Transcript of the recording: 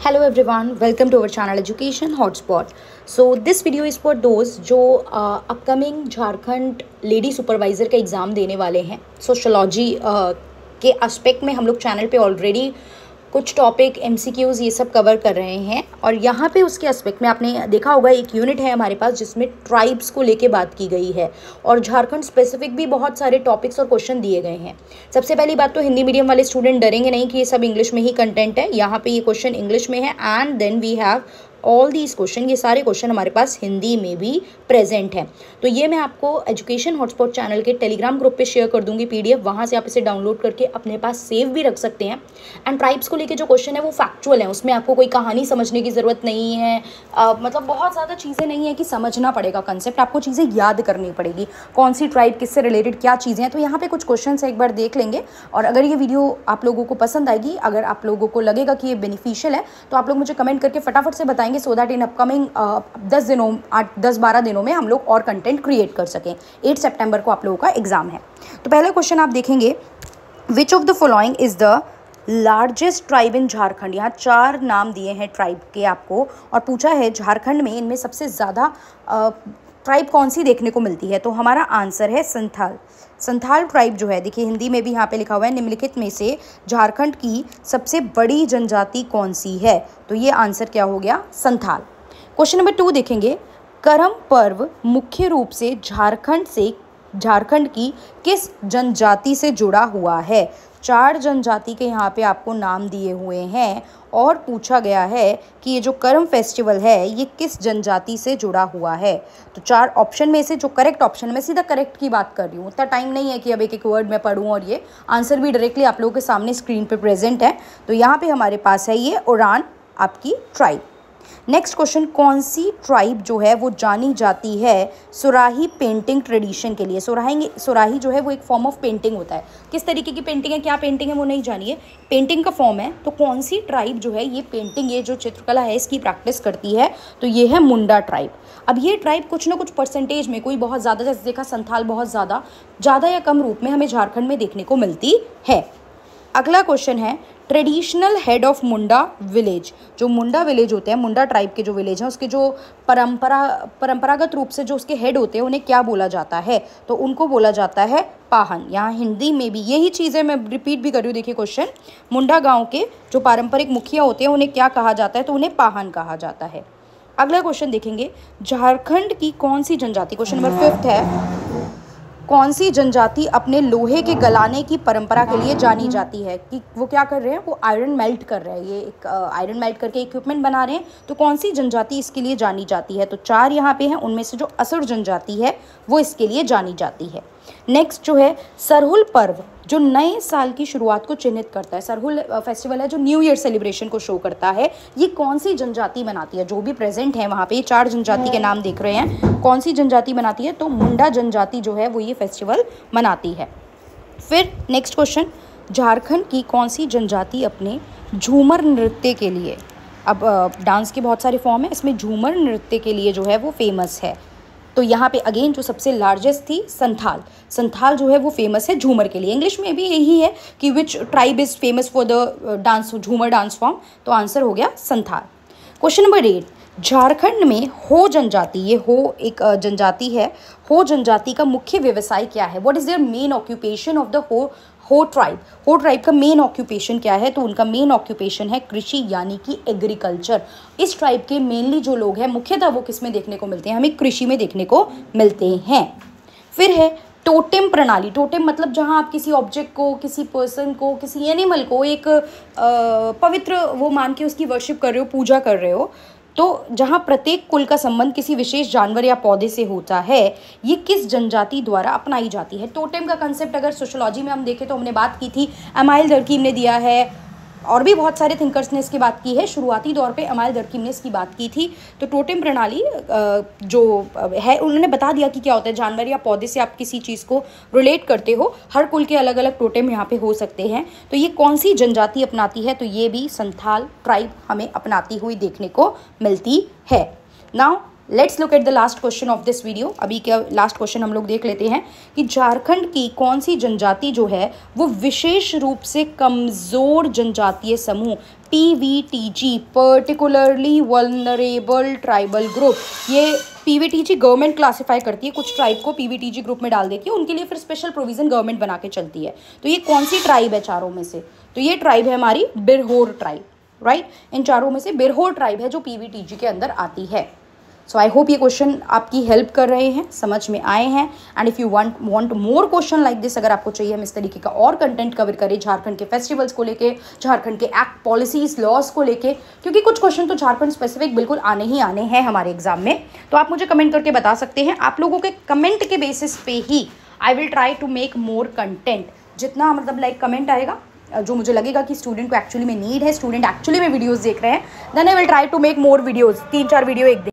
Hello everyone, welcome to our channel Education Hotspot. So this video is for those जो upcoming Jharkhand lady supervisor का exam देने वाले हैं. Sociology के aspect में हम लोग चैनल पे ऑलरेडी कुछ टॉपिक MCQs ये सब कवर कर रहे हैं और यहाँ पे उसके एस्पेक्ट में आपने देखा होगा एक यूनिट है हमारे पास जिसमें ट्राइब्स को लेके बात की गई है और झारखंड स्पेसिफिक भी बहुत सारे टॉपिक्स और क्वेश्चन दिए गए हैं. सबसे पहली बात तो हिंदी मीडियम वाले स्टूडेंट डरेंगे नहीं कि ये सब इंग्लिश में ही कंटेंट है. यहाँ पे ये क्वेश्चन इंग्लिश में है and then we have all these question. ये सारे क्वेश्चन हमारे पास हिंदी में भी प्रेजेंट हैं. तो ये मैं आपको एजुकेशन हॉटस्पॉट चैनल के टेलीग्राम ग्रुप पे शेयर कर दूंगी PDF. वहाँ से आप इसे डाउनलोड करके अपने पास सेव भी रख सकते हैं. एंड ट्राइब्स को लेके जो क्वेश्चन है वो फैक्चुअल है, उसमें आपको कोई कहानी समझने की ज़रूरत नहीं है. मतलब बहुत ज़्यादा चीज़ें नहीं है कि समझना पड़ेगा कंसेप्ट, आपको चीज़ें याद करनी पड़ेगी. कौन सी ट्राइब किससे रिलेटेड क्या चीज़ें हैं. तो यहाँ पर कुछ क्वेश्चन एक बार देख लेंगे और अगर ये वीडियो आप लोगों को पसंद आएगी, अगर आप लोगों को लगेगा कि ये बेनिफिशियल है तो आप लोग मुझे कमेंट करके फटाफट से बताएंगे सो दैट इन अपकमिंग 10-12 दिनों में हम लोग और कंटेंट क्रिएट कर सकें. 8 सितंबर को आप लोगों का एग्जाम है. तो पहला क्वेश्चन आप देखेंगे, which of the following is the largest tribe in Jharkhand. यहाँ 4 नाम दिए हैं ट्राइब के आपको और पूछा है झारखंड में इनमें सबसे ज़्यादा ट्राइब कौन सी देखने को मिलती है. तो हमारा आंसर है संथाल. संथाल ट्राइब जो है, देखिए हिंदी में भी यहाँ पे लिखा हुआ है निम्नलिखित में से झारखंड की सबसे बड़ी जनजाति कौन सी है. तो ये आंसर क्या हो गया, संथाल. क्वेश्चन नंबर 2 देखेंगे, करम पर्व मुख्य रूप से झारखंड की किस जनजाति से जुड़ा हुआ है. 4 जनजाति के यहाँ पे आपको नाम दिए हुए हैं और पूछा गया है कि ये जो करम फेस्टिवल है ये किस जनजाति से जुड़ा हुआ है. तो 4 ऑप्शन में से जो करेक्ट ऑप्शन, मैं सीधा करेक्ट की बात कर रही हूँ, इतना टाइम नहीं है कि अब एक एक वर्ड में पढ़ूँ और ये आंसर भी डायरेक्टली आप लोगों के सामने स्क्रीन पे प्रेजेंट है. तो यहाँ पे हमारे पास है ये ओरान आपकी ट्राइब. नेक्स्ट क्वेश्चन, कौन सी ट्राइब जो है वो जानी जाती है सुराही पेंटिंग ट्रेडिशन के लिए. सुराही जो है वो एक फॉर्म ऑफ पेंटिंग होता है. किस तरीके की पेंटिंग है, क्या पेंटिंग है वो नहीं जानिए, पेंटिंग का फॉर्म है. तो कौन सी ट्राइब जो है ये पेंटिंग, ये जो चित्रकला है इसकी प्रैक्टिस करती है. तो ये है मुंडा ट्राइब. अब ये ट्राइब कुछ ना कुछ परसेंटेज में, कोई बहुत ज़्यादा, जैसे देखा संथाल बहुत ज़्यादा या कम रूप में हमें झारखंड में देखने को मिलती है. अगला क्वेश्चन है, traditional head of Munda village. जो मुंडा विलेज होते हैं, मुंडा ट्राइब के जो विलेज हैं उसके जो परंपरागत रूप से जो उसके हेड होते हैं उन्हें क्या बोला जाता है. तो उनको बोला जाता है पाहन. यहाँ हिंदी में भी यही चीज़ें मैं रिपीट भी कर रही हूँ. देखिए क्वेश्चन, मुंडा गांव के जो पारंपरिक मुखिया होते हैं उन्हें क्या कहा जाता है. तो उन्हें पाहन कहा जाता है. अगला क्वेश्चन देखेंगे, झारखंड की कौन सी जनजाति, क्वेश्चन नंबर 5 है, कौन सी जनजाति अपने लोहे के गलाने की परंपरा के लिए जानी जाती है. कि वो क्या कर रहे हैं, वो आयरन मेल्ट कर रहे हैं, ये एक आयरन मेल्ट करके इक्विपमेंट बना रहे हैं. तो कौन सी जनजाति इसके लिए जानी जाती है. तो 4 यहाँ पे हैं, उनमें से जो असुर जनजाति है वो इसके लिए जानी जाती है. नेक्स्ट जो है सरहुल पर्व, जो नए साल की शुरुआत को चिन्हित करता है. सरहुल फेस्टिवल है जो न्यू ईयर सेलिब्रेशन को शो करता है. ये कौन सी जनजाति मनाती है. जो भी प्रेजेंट है वहाँ पे 4 जनजाति के नाम देख रहे हैं, कौन सी जनजाति मनाती है. तो मुंडा जनजाति जो है वो ये फेस्टिवल मनाती है. फिर नेक्स्ट क्वेश्चन, झारखंड की कौन सी जनजाति अपने झूमर नृत्य के लिए, अब डांस के बहुत सारे फॉर्म है, इसमें झूमर नृत्य के लिए जो है वो फेमस है. तो यहाँ पे अगेन जो सबसे लार्जेस्ट थी संथाल जो है वो फेमस है झूमर के लिए. इंग्लिश में भी यही है कि which tribe is famous for the dance, Jhumar dance form. तो आंसर हो गया संथाल. क्वेश्चन नंबर 8, झारखंड में हो जनजाति, ये हो एक जनजाति है, हो जनजाति का मुख्य व्यवसाय क्या है. What is their main occupation of the Ho tribe. Ho tribe का मेन ऑक्यूपेशन क्या है. तो उनका मेन ऑक्यूपेशन है कृषि यानी कि एग्रीकल्चर. इस ट्राइब के मेनली जो लोग हैं मुख्यतः वो किस में देखने को मिलते हैं, हमें कृषि में देखने को मिलते हैं. फिर है टोटेम प्रणाली. टोटेम मतलब जहाँ आप किसी ऑब्जेक्ट को, किसी पर्सन को, किसी एनिमल को एक पवित्र वो मान के उसकी वर्शिप कर रहे हो, पूजा कर रहे हो. तो जहाँ प्रत्येक कुल का संबंध किसी विशेष जानवर या पौधे से होता है, ये किस जनजाति द्वारा अपनाई जाती है. टोटेम का कंसेप्ट अगर सोशोलॉजी में हम देखें तो हमने बात की थी, एमाइल दर्कीम ने दिया है और भी बहुत सारे थिंकर्स ने इसकी बात की है. शुरुआती दौर पे एमाइल दर्कीम ने इसकी बात की थी. तो टोटेम प्रणाली जो है उन्होंने बता दिया कि क्या होता है. जानवर या पौधे से आप किसी चीज़ को रिलेट करते हो, हर कुल के अलग अलग टोटेम यहाँ पे हो सकते हैं. तो ये कौन सी जनजाति अपनाती है. तो ये भी संथाल ट्राइब हमें अपनाती हुई देखने को मिलती है. Now let's look at the last question of this video. अभी क्या लास्ट क्वेश्चन हम लोग देख लेते हैं कि झारखंड की कौन सी जनजाति जो है वो विशेष रूप से कमज़ोर जनजातीय समूह PVTG, particularly vulnerable tribal group, ये PVTG गवर्नमेंट क्लासीफाई करती है, कुछ ट्राइब को PVTG ग्रुप में डाल देती है, उनके लिए फिर स्पेशल प्रोविज़न गवर्नमेंट बना के चलती है। तो ये कौन सी ट्राइब है चारों में से? तो ये ट्राइब है हमारी बिरहोर ट्राइब, राइट। इन चारों में से बिरहोर ट्राइब है जो PVTG के अंदर आती है। सो आई होप ये क्वेश्चन आपकी हेल्प कर रहे हैं, समझ में आए हैं। And if you want more question like this, अगर आपको चाहिए हम इस तरीके का और कंटेंट कवर करें झारखंड के फेस्टिवल्स को लेके, झारखंड के एक्ट, पॉलिसीज, लॉज को लेके, क्योंकि कुछ क्वेश्चन तो झारखंड स्पेसिफिक बिल्कुल आने ही आने हैं हमारे एग्जाम में, तो आप मुझे कमेंट करके बता सकते हैं। आप लोगों के कमेंट के बेसिस पे ही I will try to make more content. जितना मतलब लाइक कमेंट आएगा, जो मुझे लगेगा कि स्टूडेंट को एक्चुअली में नीड है, स्टूडेंट एक्चुअली में वीडियोस देख रहे हैं, then I will try to make more videos, 3-4 video एक दिन।